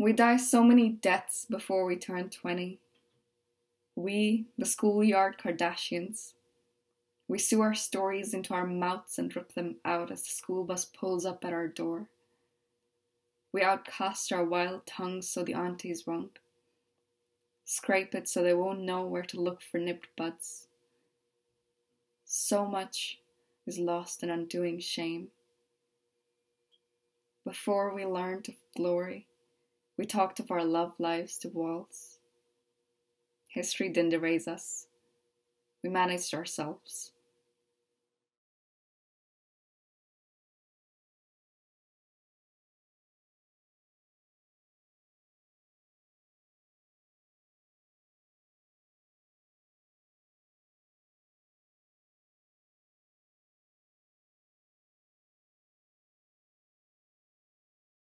We die so many deaths before we turn 20. We, the schoolyard Kardashians, we sew our stories into our mouths and rip them out as the school bus pulls up at our door. We outcast our wild tongues so the aunties won't. Scrape it so they won't know where to look for nipped buds. So much is lost in undoing shame. Before we learned of glory, we talked of our love lives to walls. History didn't erase us. We managed ourselves.